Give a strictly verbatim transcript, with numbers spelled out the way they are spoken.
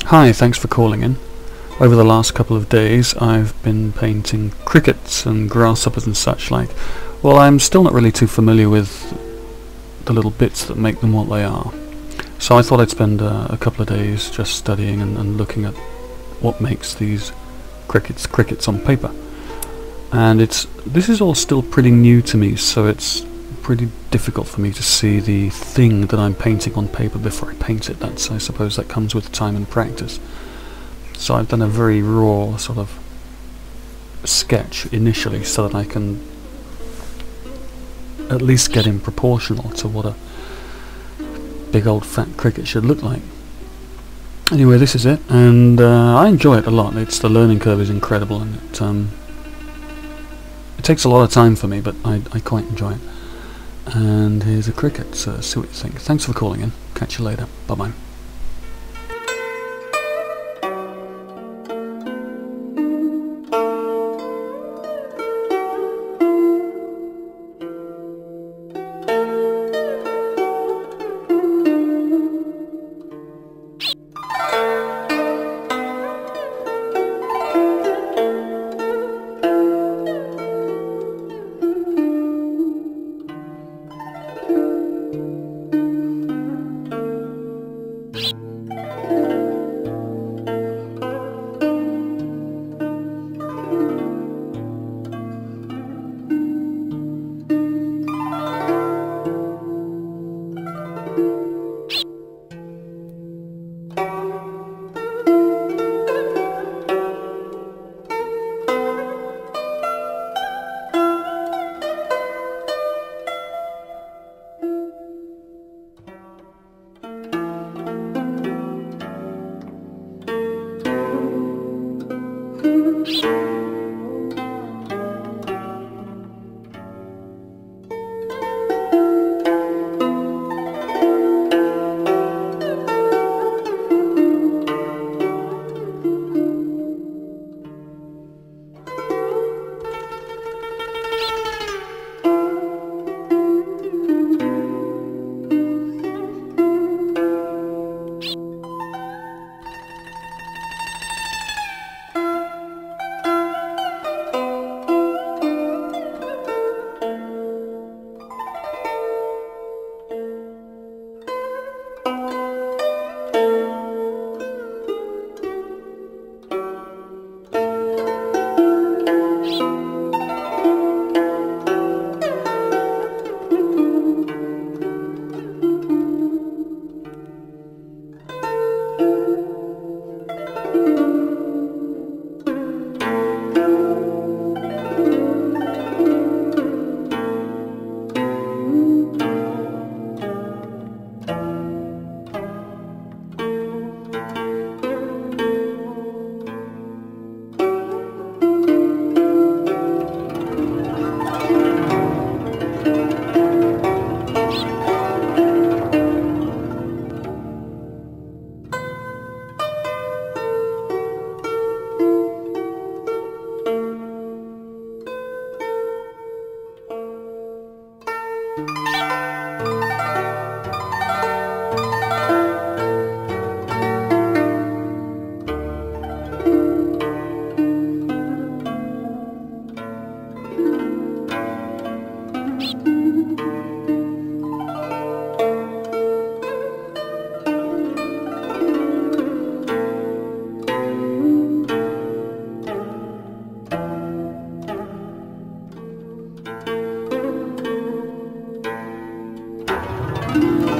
Hi, thanks for calling in. Over the last couple of days I've been painting crickets and grasshoppers and such like. Well, I'm still not really too familiar with the little bits that make them what they are. So I thought I'd spend uh, a couple of days just studying and, and looking at what makes these crickets crickets on paper. And it's this is all still pretty new to me, so it's pretty difficult for me to see the thing that I'm painting on paper before I paint it. That's, I suppose, that comes with time and practice. So I've done a very raw sort of sketch initially so that I can at least get in proportional to what a big old fat cricket should look like. Anyway, this is it, and uh, I enjoy it a lot. It's the learning curve is incredible, and it um, it takes a lot of time for me, but I, I quite enjoy it. And here's a cricket, so see what you think. Thanks for calling in. Catch you later. Bye bye. Thank you.